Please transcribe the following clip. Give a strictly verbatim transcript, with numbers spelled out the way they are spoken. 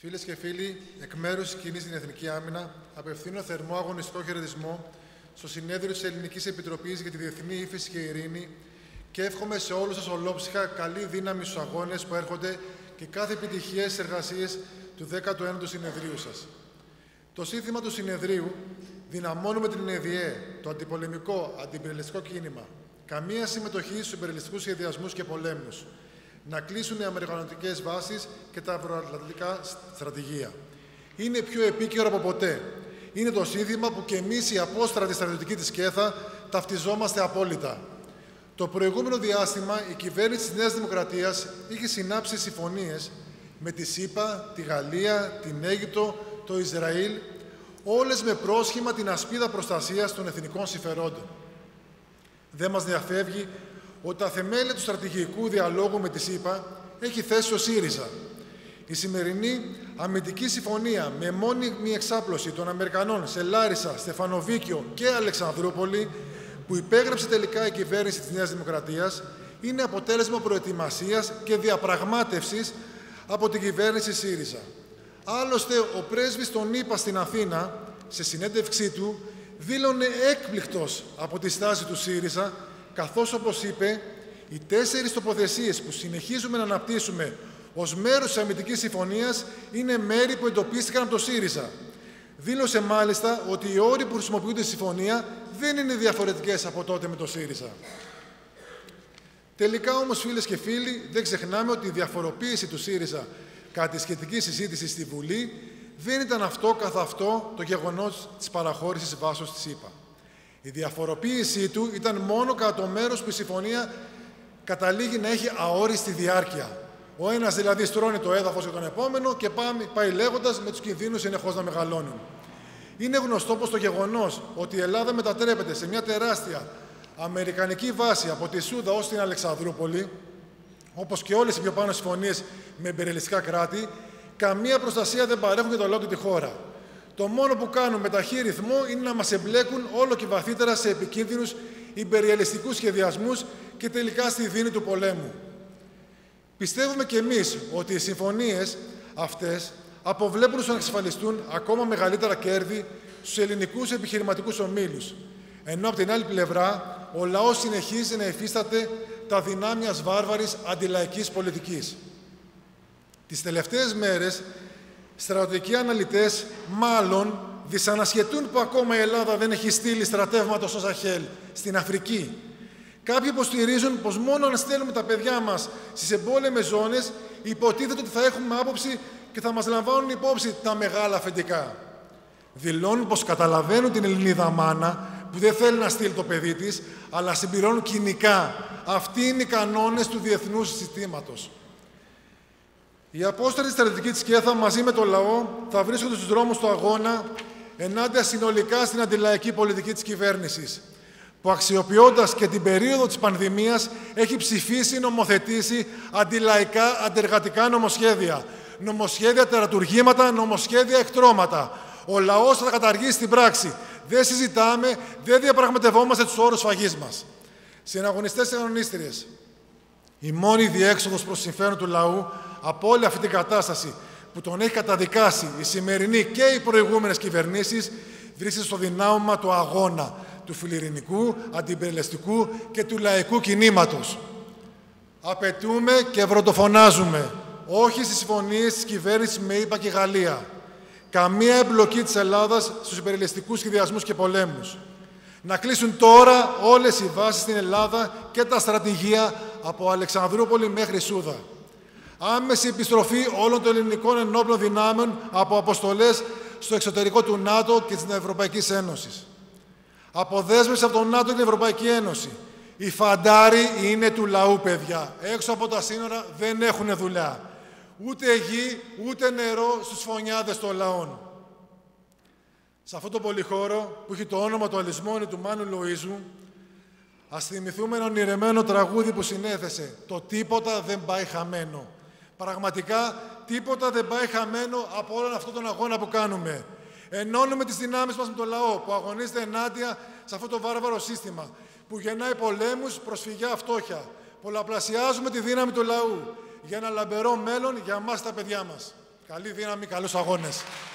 Φίλες και φίλοι, εκ μέρους της Κοινής στην Εθνική Άμυνα, απευθύνω θερμό αγωνιστικό χαιρετισμό στο συνέδριο της Ελληνικής Επιτροπής για τη Διεθνή Ύφεση και Ειρήνη και εύχομαι σε όλους σας ολόψυχα καλή δύναμη στους αγώνες που έρχονται και κάθε επιτυχία στις εργασίες του δέκατου ένατου συνεδρίου σας. Το σύνθημα του συνεδρίου «Δυναμώνουμε την ΕΔΙΕ, το αντιπολεμικό, αντιπυρελιστικό κίνημα, καμία συμμετοχή στους υπερελιστικούς σχεδιασμούς και πολέμους, να κλείσουν οι αμερικανωτικές βάσεις και τα ευρωατλαντικά στρατηγία». Είναι πιο επίκαιρο από ποτέ. Είναι το σύνθημα που και εμείς οι απόστρατοι στρατιωτικοί της ΚΕΘΑ ταυτιζόμαστε απόλυτα. Το προηγούμενο διάστημα η κυβέρνηση της Νέας Δημοκρατίας είχε συνάψει συμφωνίες με τη ΣΥΠΑ, τη Γαλλία, την Αίγυπτο, το Ισραήλ, όλες με πρόσχημα την ασπίδα προστασίας των εθνικών συμφερόντων. Δεν μας διαφεύγει ότι τα θεμέλια του στρατηγικού διαλόγου με τη ΣΥΠΑ έχει θέσει ο ΣΥΡΙΖΑ. Η σημερινή αμυντική συμφωνία με μόνιμη εξάπλωση των Αμερικανών σε Λάρισα, Στεφανοβίκιο και Αλεξανδρούπολη, που υπέγραψε τελικά η κυβέρνηση της Νέας Δημοκρατίας, είναι αποτέλεσμα προετοιμασίας και διαπραγμάτευσης από την κυβέρνηση ΣΥΡΙΖΑ. Άλλωστε, ο πρέσβης των ΗΠΑ στην Αθήνα, σε συνέντευξή του, δήλωνε έκπληκτος από τη στάση του ΣΥΡΙΖΑ, καθώς, όπως είπε, οι τέσσερις τοποθεσίες που συνεχίζουμε να αναπτύσσουμε ως μέρος της αμυντικής συμφωνίας είναι μέρη που εντοπίστηκαν από το ΣΥΡΙΖΑ. Δήλωσε μάλιστα ότι οι όροι που χρησιμοποιούνται στη συμφωνία δεν είναι διαφορετικές από τότε με το ΣΥΡΙΖΑ. Τελικά όμως, φίλες και φίλοι, δεν ξεχνάμε ότι η διαφοροποίηση του ΣΥΡΙΖΑ κατά τη σχετική συζήτηση στη Βουλή δεν ήταν αυτό καθ' αυτό το γεγονός της παραχώρησης βάσεως της ΗΠΑ. Η διαφοροποίησή του ήταν μόνο κατά το μέρος που η συμφωνία καταλήγει να έχει αόριστη διάρκεια. Ο ένας δηλαδή στρώνει το έδαφος για τον επόμενο και πάει, πάει λέγοντας με τους κινδύνους συνεχώς να μεγαλώνουν. Είναι γνωστό πως το γεγονός ότι η Ελλάδα μετατρέπεται σε μια τεράστια αμερικανική βάση από τη Σούδα ως την Αλεξανδρούπολη, όπως και όλες οι πιο πάνω συμφωνίες με υπερελιστικά κράτη, καμία προστασία δεν παρέχουν για το λαό του τη χώρα. Το μόνο που κάνουν με ταχύ ρυθμό είναι να μας εμπλέκουν όλο και βαθύτερα σε επικίνδυνους υπεριαλιστικούς σχεδιασμούς και τελικά στη δίνη του πολέμου. Πιστεύουμε κι εμείς ότι οι συμφωνίες αυτές αποβλέπουν στο να εξασφαλιστούν ακόμα μεγαλύτερα κέρδη στους ελληνικούς επιχειρηματικούς ομίλους, ενώ από την άλλη πλευρά ο λαός συνεχίζει να υφίσταται τα δεινά μιας βάρβαρης αντιλαϊκής πολιτικής. Τις τελευταίες μέρες, στρατιωτικοί αναλυτές μάλλον δυσανασχετούν που ακόμα η Ελλάδα δεν έχει στείλει στρατεύματα στο Σαχέλ, στην Αφρική. Κάποιοι υποστηρίζουν πως μόνο αν στέλνουμε τα παιδιά μας στις εμπόλεμες ζώνες, υποτίθεται ότι θα έχουμε άποψη και θα μας λαμβάνουν υπόψη τα μεγάλα αφεντικά. Δηλώνουν πως καταλαβαίνουν την Ελληνίδα μάνα που δεν θέλει να στείλει το παιδί της, αλλά συμπληρώνουν κοινικά. Αυτοί είναι οι κανόνες του διεθνούς συστήματος. Οι απόστρατοι στρατιωτικοί της ΚΕΘΑ μαζί με το λαό θα βρίσκονται στους δρόμους του αγώνα ενάντια συνολικά στην αντιλαϊκή πολιτική της κυβέρνησης, που αξιοποιώντας και την περίοδο της πανδημίας έχει ψηφίσει, νομοθετήσει αντιλαϊκά, αντεργατικά νομοσχέδια. Νομοσχέδια τερατουργήματα, νομοσχέδια εκτρώματα. Ο λαός θα τα καταργήσει στην πράξη. Δεν συζητάμε, δεν διαπραγματευόμαστε τους όρους φαγής μας. Συναγωνιστές και αγωνίστριες, η μόνη διέξοδος προς συμφέρον του λαού από όλη αυτή την κατάσταση που τον έχει καταδικάσει η σημερινή και οι προηγούμενες κυβερνήσεις βρίσκεται στο δυνάμωμα του αγώνα, του φιλιρινικού, αντιπερελιστικού και του λαϊκού κινήματος. Απαιτούμε και βροντοφωνάζουμε όχι στις συμφωνίες της κυβέρνησης με ΗΠΑ και Γαλλία. Καμία εμπλοκή της Ελλάδας στους υπερελιστικούς σχεδιασμούς και πολέμους. Να κλείσουν τώρα όλες οι βάσεις στην Ελλάδα και τα στρατηγία από Αλεξανδρούπολη μέχρι Σούδα. Άμεση επιστροφή όλων των ελληνικών ενόπλων δυνάμεων από αποστολές στο εξωτερικό του ΝΑΤΟ και της Ευρωπαϊκής Ένωσης. Αποδέσμευση από τον ΝΑΤΟ και την Ευρωπαϊκή Ένωση. Οι φαντάροι είναι του λαού, παιδιά. Έξω από τα σύνορα δεν έχουν δουλειά. Ούτε γη, ούτε νερό στους φωνιάδες των λαών. Σε αυτό το πολυχώρο που έχει το όνομα του Αλυσμόνη του Μάνου Λοΐζου, ας θυμηθούμε ένα ονειρεμένο τραγούδι που συνέθεσε. Το τίποτα δεν πάει χαμένο. Πραγματικά τίποτα δεν πάει χαμένο από όλον αυτόν τον αγώνα που κάνουμε. Ενώνουμε τις δυνάμεις μας με τον λαό που αγωνίζεται ενάντια σε αυτό το βάρβαρο σύστημα που γεννάει πολέμους, προσφυγιά, φτώχεια. Πολλαπλασιάζουμε τη δύναμη του λαού για ένα λαμπερό μέλλον για εμάς τα παιδιά μας. Καλή δύναμη, καλούς αγώνες.